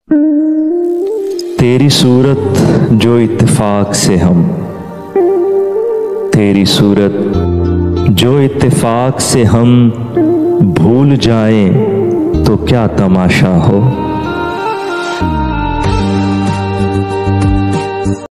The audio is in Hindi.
तेरी सूरत जो इत्तेफाक से हम, तेरी सूरत जो इत्तेफाक से हम भूल जाएं तो क्या तमाशा हो।